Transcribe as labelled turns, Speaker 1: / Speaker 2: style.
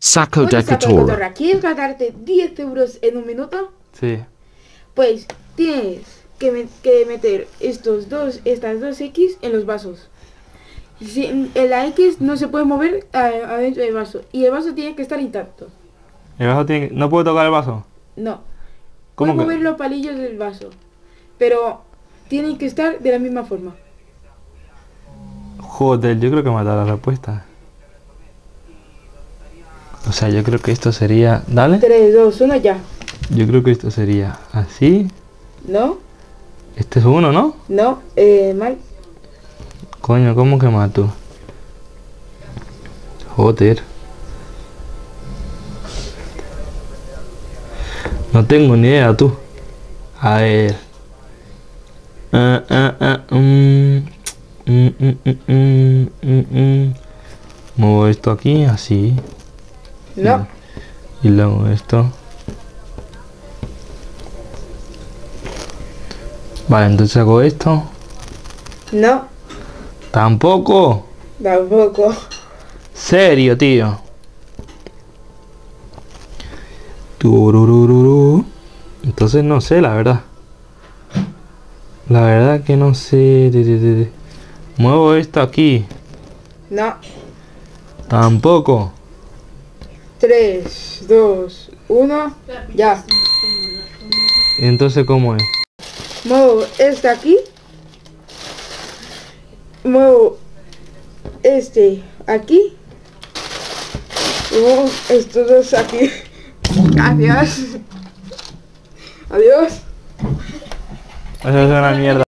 Speaker 1: Saco
Speaker 2: Bueno,
Speaker 1: de
Speaker 2: Saco de
Speaker 1: Cotorra.
Speaker 2: Cotorra, ¿quieres ganarte 10 euros en un minuto?
Speaker 3: Sí.
Speaker 2: Pues tienes que meter estas dos X en los vasos. En la X no se puede mover adentro del vaso. Y el vaso tiene que estar intacto.
Speaker 3: El vaso tiene ¿No puedo tocar el vaso?
Speaker 2: No.
Speaker 3: ¿Cómo
Speaker 2: Puedes
Speaker 3: que?
Speaker 2: mover los palillos del vaso. Pero tienen que estar de la misma forma.
Speaker 3: Joder, yo creo que me ha dado la respuesta. O sea, yo creo que esto sería... Dale.
Speaker 2: 3, 2, 1, ya.
Speaker 3: Yo creo que esto sería así.
Speaker 2: ¿No?
Speaker 3: Este es uno, ¿no?
Speaker 2: No, mal.
Speaker 3: Coño, ¿cómo que mato? Joder. No tengo ni idea, tú. A ver. Muevo esto aquí, así.
Speaker 2: No.
Speaker 3: Y luego esto. Vale, entonces hago esto.
Speaker 2: No.
Speaker 3: Tampoco.
Speaker 2: Tampoco.
Speaker 3: Serio, tío. Tururururu. Entonces no sé, la verdad. La verdad que no sé. Muevo esto aquí.
Speaker 2: No.
Speaker 3: Tampoco.
Speaker 2: 3, 2, 1, ya.
Speaker 3: Entonces, ¿cómo es?
Speaker 2: Muevo este aquí. Muevo este aquí. Y muevo estos dos aquí. Adiós. Adiós.
Speaker 3: Eso es una mierda.